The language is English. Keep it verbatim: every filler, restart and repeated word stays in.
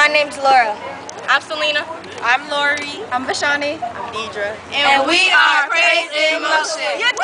name's Laura. I'm Selena. I'm Lhory. I'm Vishaney. I'm Deidre. And, and we are Praise in Motion.